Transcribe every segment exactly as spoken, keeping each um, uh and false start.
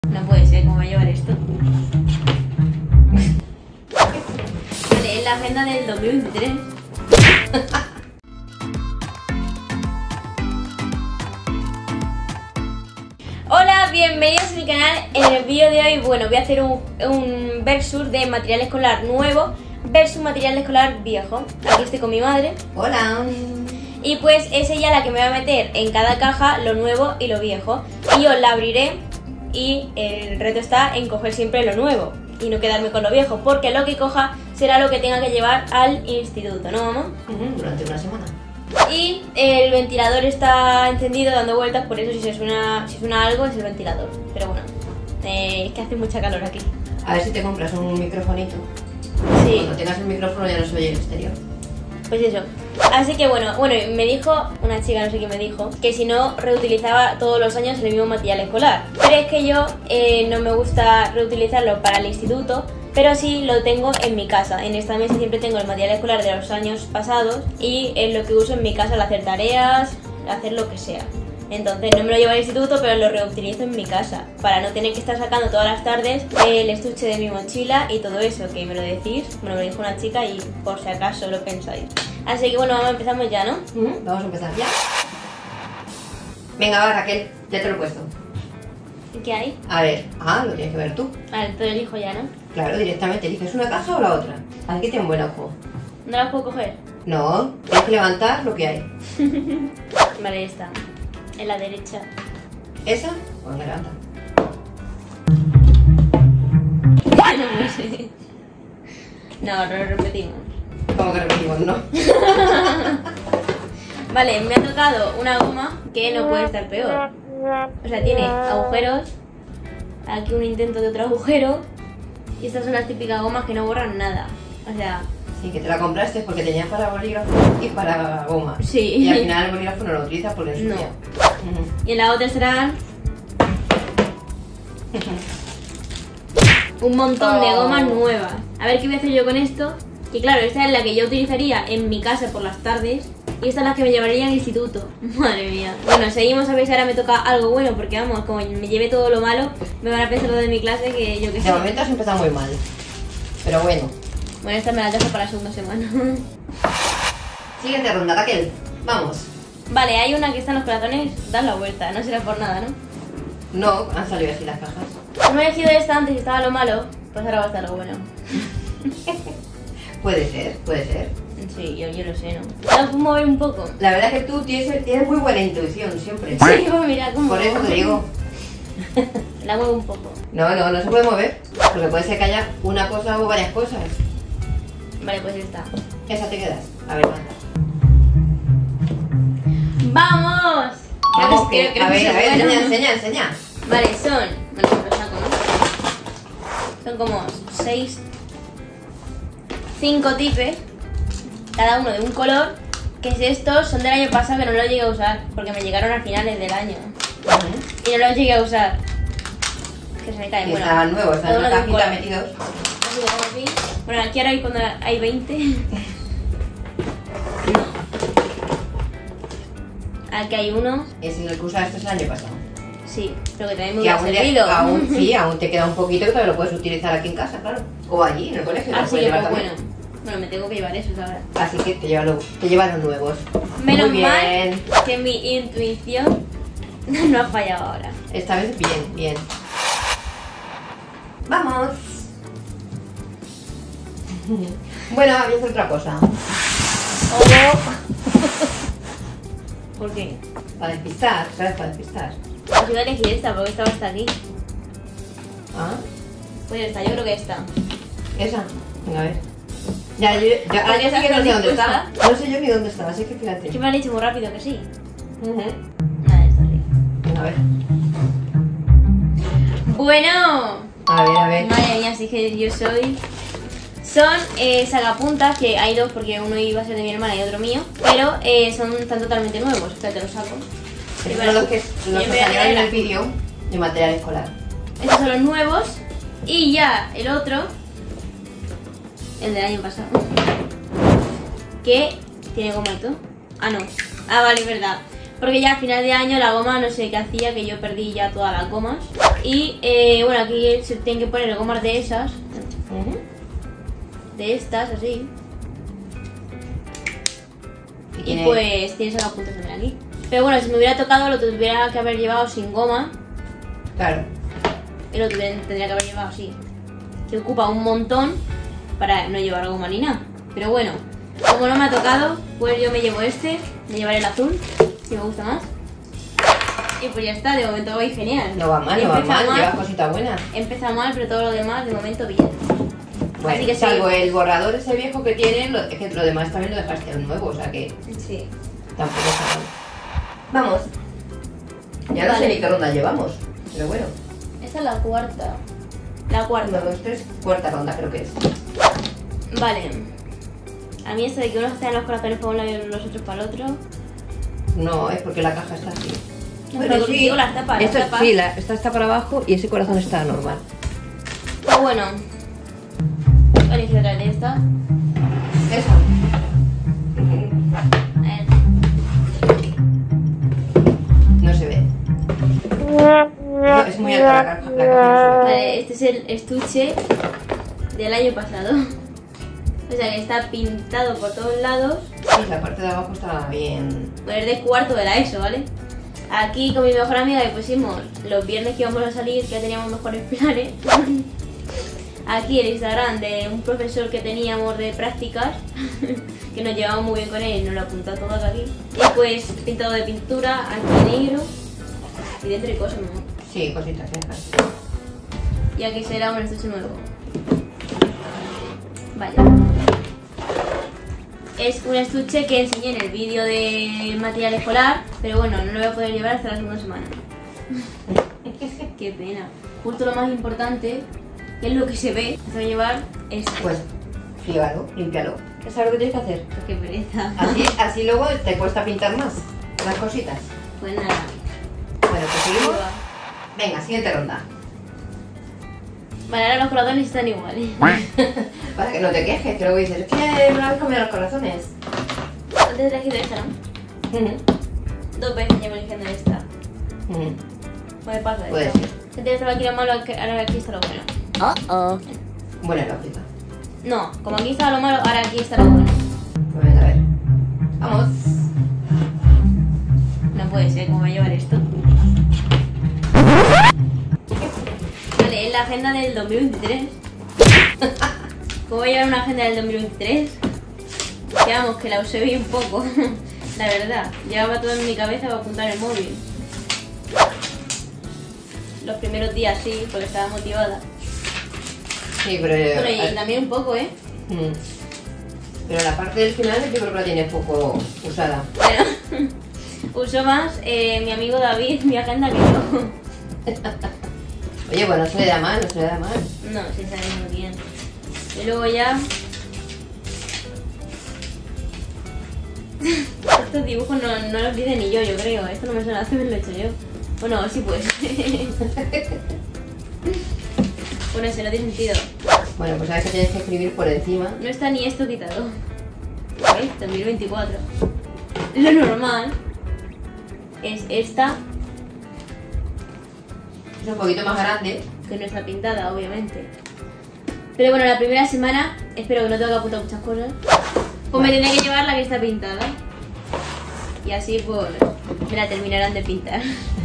No puede ser, ¿cómo va a llevar esto? Vale, es la agenda del dos mil veintitrés. Hola, bienvenidos a mi canal. En el vídeo de hoy, bueno, voy a hacer un, un versus de material escolar nuevo versus material escolar viejo. Aquí estoy con mi madre. Hola. Y pues es ella la que me va a meter en cada caja lo nuevo y lo viejo. Y yo la abriré y el reto está en coger siempre lo nuevo y no quedarme con lo viejo, porque lo que coja será lo que tenga que llevar al instituto, ¿no, mamá? Uh-huh, durante una semana. Y el ventilador está encendido dando vueltas, por eso si se suena, si suena algo es el ventilador. Pero bueno, eh, es que hace mucha calor aquí. A ver si te compras un microfonito. Sí. Cuando tengas el micrófono ya no se oye el exterior. Pues eso. Así que bueno, bueno, me dijo una chica, no sé quién me dijo, que si no reutilizaba todos los años el mismo material escolar. Pero es que yo eh, no me gusta reutilizarlo para el instituto, pero sí lo tengo en mi casa. En esta mesa siempre tengo el material escolar de los años pasados y es lo que uso en mi casa al hacer tareas, hacer lo que sea. Entonces no me lo llevo al instituto, pero lo reutilizo en mi casa, para no tener que estar sacando todas las tardes el estuche de mi mochila y todo eso, que me lo decís, me lo dijo una chica y por si acaso lo pensáis. Así que bueno, vamos, empezamos ya, ¿no? Uh-huh. Vamos a empezar ya. Venga, va, Raquel, ya te lo he puesto. ¿Qué hay? A ver, ah, lo tienes que ver tú. Vale, te lo elijo ya, ¿no? Claro, directamente eliges una caja o la otra. Aquí ten buen ojo. ¿No las puedo coger? No, tienes que levantar lo que hay. Vale, esta. En la derecha. ¿Esa? Pues me levanta. No sé. No, no lo repetimos. ¿Cómo que repetimos? No. Vale, me ha tocado una goma que no puede estar peor. O sea, tiene agujeros. Aquí un intento de otro agujero. Y estas son las típicas gomas que no borran nada. O sea... Sí, que te la compraste porque tenías para bolígrafo y para goma. Sí. Y al final el bolígrafo no lo utilizas porque es No. sucia. Uh-huh. Y en la otra serán... un montón de gomas nuevas. A ver qué voy a hacer yo con esto. Que claro, esta es la que yo utilizaría en mi casa por las tardes. Y esta es la que me llevaría al instituto. Madre mía. Bueno, seguimos a ver si ahora me toca algo bueno. Porque vamos, como me lleve todo lo malo, me van a pensar lo de mi clase que yo que sé. De momento has empezado muy mal. Pero bueno. Bueno, esta me la dejo para la segunda semana. Siguiente ronda, Raquel. Vamos. Vale, hay una que está en los corazones. Dan la vuelta, no será por nada, ¿no? No, han salido así las cajas. Como he elegido esta antes y estaba lo malo, pues ahora va a estar lo bueno. Puede ser, puede ser. Sí, yo, yo lo sé, ¿no? ¿La puedo mover un poco? La verdad es que tú tienes, tienes muy buena intuición siempre. Sí, pues mira cómo... Por eso te digo. La muevo un poco. No, no, no se puede mover. Porque puede ser que haya una cosa o varias cosas. Vale, pues esta. Esa te quedas. A ver, manda. ¡Vamos! Vamos, Creo que, creo a que ver, a es ver, bueno. enseña, enseña, enseña. Vale, son... Bueno, lo saco, ¿no? Son como seis... Cinco tipes. Cada uno de un color. Que es estos, son del año pasado que no los llegué a usar. Porque me llegaron a finales del año. Uh-huh. Y no los llegué a usar. Que se me caen, Y bueno. estaban nuevos, están en cada una uno de un cajita color. metidos. Así, así. Bueno, aquí ahora hay, cuando hay veinte. Aquí hay uno. Ese es el que usaste el año pasado. Sí, pero que también me Y hubiera aún, le- servido. aún, sí, aún te queda un poquito que te lo puedes utilizar aquí en casa, claro. O allí, en el colegio. te lo Así puedes que llevar pues también. bueno. Bueno, me tengo que llevar esos ahora. Así que te llevan los, te llevan los nuevos. Menos Muy bien. mal que mi intuición no ha fallado ahora. Esta vez bien, bien. Vamos. Bueno, voy a hacer otra cosa. Oh. ¿Por qué? Para despistar, ¿sabes? Para despistar. Pues iba a elegir esta porque esta va hasta aquí. Ah, Pues esta, yo creo que esta. esa. Venga, a ver. Ya, yo, ya, ahora Porque ya sí que no sé esa dónde está está. No sé yo ni dónde está, así que fíjate. Es que me han dicho muy rápido que sí. Ujú. Nada, esta sí. Venga, a ver. Bueno. A ver, a ver. Madre mía, sí que yo soy... Son eh, sagapuntas, que hay dos porque uno iba a ser de mi hermana y otro mío. Pero eh, son tan totalmente nuevos. Espérate, los saco. Estos son los que, los que salieron en el vídeo de material escolar. Estos son los nuevos. Y ya el otro, el del año pasado, que tiene goma y todo. Ah, no. Ah, vale, es verdad. Porque ya a final de año la goma no sé qué hacía, que yo perdí ya todas las gomas. Y eh, bueno, aquí se tienen que poner gomas de esas. Uh-huh. De estas, así. Y, Y tiene... pues tienes los puntos también aquí. Pero bueno, si me hubiera tocado lo tuviera que haber llevado sin goma. Claro. Y lo tuviera, tendría que haber llevado así. Que ocupa un montón para no llevar goma ni nada. Pero bueno, como no me ha tocado, pues yo me llevo este. Me llevaré el azul, si me gusta más. Y pues ya está, de momento voy genial. No va mal, no va Empieza mal, lleva cositas buenas. Empieza mal, pero todo lo demás de momento bien. Bueno, Así que salvo sí. el borrador ese viejo que tiene, lo, es que lo demás también lo dejaste al nuevo, o sea que Sí. tampoco está mal. Vamos. Ya no Vale. sé ni qué ronda llevamos, pero bueno. Esta es la cuarta. La cuarta. Uno, dos, tres, cuarta ronda creo que es. Vale. A mí esto de que unos sean los corazones para un lado y los otros para el otro. No, es porque la caja está así. No, pero digo las tapas, las Esto, tapas. sí, la, esta está para abajo y ese corazón está normal. Pues bueno. Voy a elegir otra de esta. Esa. A ver. No se ve. No, es muy alta la caja. La caja no se ve. Vale, este es el estuche del año pasado. O sea que está pintado por todos lados. Sí, la parte de abajo está bien. Bueno, es de cuarto de la ESO, ¿vale? Aquí con mi mejor amiga le pusimos los viernes que íbamos a salir, que ya teníamos mejores planes. Aquí el Instagram de un profesor que teníamos de prácticas, que nos llevamos muy bien con él y nos lo apuntó todo aquí. Y pues pintado de pintura, aquí negro y dentro hay cosas, ¿no? Sí, cositas viejas. Y aquí será un estuche nuevo. Vaya. Es un estuche que enseñé en el vídeo de material escolar, pero bueno, no lo voy a poder llevar hasta la segunda semana. Qué pena. Justo lo más importante, que es lo que se ve, se va a llevar esto. Pues, fríalo, límpialo. ¿Sabes lo que tienes que hacer? Pues qué pereza. Así, así luego te cuesta pintar más las cositas. Pues nada. Bueno, pues seguimos. Venga, siguiente ronda. Vale, ahora los corazones están iguales. Para que no te quejes, que luego dices, es que me habéis comido los corazones. Antes he elegido esta, ¿no? Ujú. Dos veces llevo eligiendo esta. Ujú. Pues pasa Puede esto. ser. Antes estaba aquí lo malo, ahora aquí está lo bueno. Uh-oh. Buena lógica. No, como aquí estaba lo malo, ahora aquí está lo bueno. Pues venga, a ver. Vamos. No puede ser, ¿cómo va a llevar esto? Vale, es la agenda del dos mil veintitrés. ¿Cómo voy a llevar una agenda del dos mil veintitrés? Que vamos, que la usé bien poco. La verdad, llevaba todo en mi cabeza para apuntar el móvil. Los primeros días sí, porque estaba motivada. Sí, pero... Bueno, y también un poco, ¿eh? Mm. Pero la parte del final yo creo que la tiene poco usada. Bueno, usó más eh, mi amigo David mi agenda que yo. Oye, pues no se le da mal, no se le da mal. No, sí sale muy bien. Y luego ya... Estos dibujos no, no los hice ni yo, yo creo. Esto no me suena a haberlo hecho yo. Bueno, sí pues. Bueno, eso no tiene sentido. Bueno, pues sabes que tienes que escribir por encima. No está ni esto quitado. ¿Veis? dos mil veinticuatro. Lo normal es esta, Es un poquito más grande. que no está pintada, obviamente. Pero bueno, la primera semana, espero que no tenga que apuntar muchas cosas, pues me tendré que llevar la que está pintada. Y así pues me la terminarán de pintar.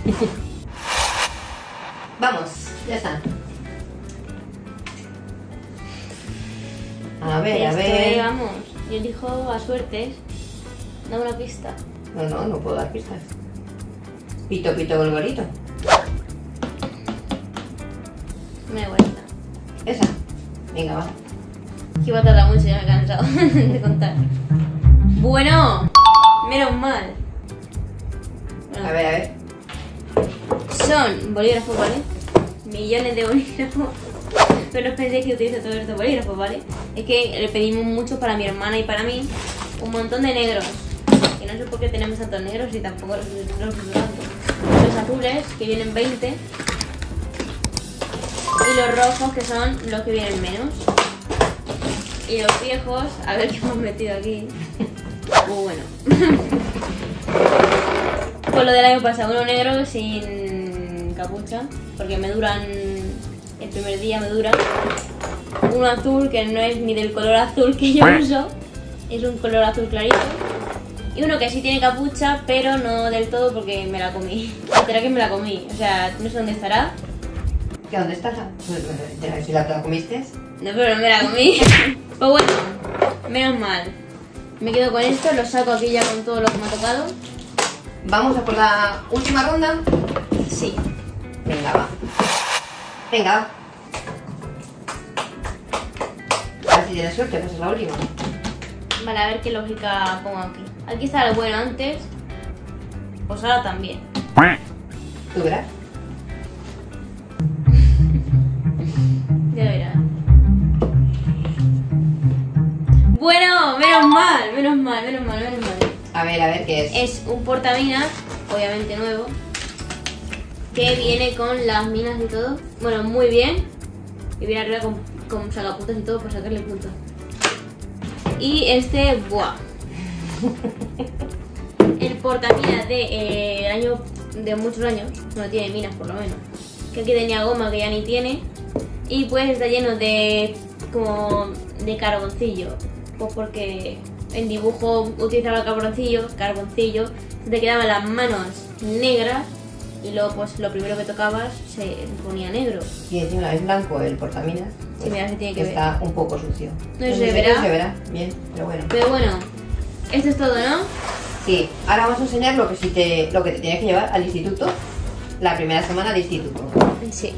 Vamos, ya está. A ver, a Esto, ver. eh, vamos, yo elijo a suertes. Dame una pista. No, no, no puedo dar pistas. Pito, pito, golgorito. Me da igual esta. Esa. Venga, va. Que va a tardar mucho, ya me he cansado de contar. Bueno, menos mal. Bueno, A ver, a ver. son bolígrafos, ¿vale? Millones de bolígrafos. Pero no os penséis que utilizo todos estos bolígrafos, ¿vale? Es que le pedimos muchos para mi hermana y para mí. Un montón de negros. Y no sé por qué tenemos tantos negros y tampoco los los uso tanto. Los azules, que vienen veinte. Y los rojos, que son los que vienen menos. Y los viejos, a ver qué hemos metido aquí. Muy bueno. Pues lo del año pasado, uno negro sin capucha, porque me duran, el primer día me duran. Uno azul que no es ni del color azul que yo uso, es un color azul clarito. Y uno que sí tiene capucha, pero no del todo porque me la comí. Será que me la comí, o sea, no sé dónde estará. ¿Qué dónde está? Si la, la comiste. No, pero no me la comí. Pues bueno, menos mal. Me quedo con esto, lo saco aquí ya con todo lo que me ha tocado. ¿Vamos a por la última ronda? Sí. Venga, va. Venga, va. A ver si tienes suerte, pues es la última. Vale, a ver qué lógica pongo aquí. Aquí está el bueno antes. Pues ahora también. ¿Tú verás? Ya verás. Bueno, menos mal, menos mal, menos mal, menos mal. A ver, a ver qué es. Es un portaminas, obviamente nuevo, que viene con las minas y todo. Bueno, muy bien. Y viene arriba con, con sacapuntas y todo para sacarle puntos. Y este, buah. El portaminas de eh, el año de muchos años, no tiene minas por lo menos. Que aquí tenía goma que ya ni tiene. Y pues está lleno de como de carboncillo. Pues porque en dibujo utilizaba carboncillo, carboncillo, se te quedaban las manos negras y luego pues lo primero que tocabas se ponía negro. Y encima es blanco el portaminas. Pues, sí, mira, se tiene que ver. Está un poco sucio. No, no se verá. No se verá, bien, pero bueno. Pero bueno, esto es todo, ¿no? Sí, ahora vamos a enseñar lo que, si te, lo que te tienes que llevar al instituto, la primera semana de instituto. Sí.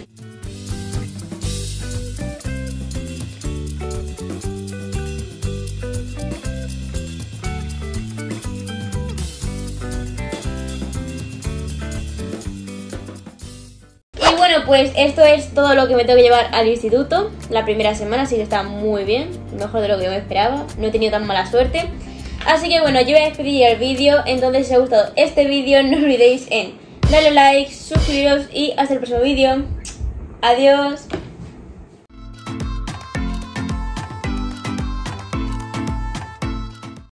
Y bueno, pues esto es todo lo que me tengo que llevar al instituto la primera semana, así que está muy bien, mejor de lo que yo me esperaba, no he tenido tan mala suerte. Así que bueno, yo voy a despedir el vídeo, entonces si os ha gustado este vídeo no olvidéis en darle like, suscribiros y hasta el próximo vídeo. Adiós.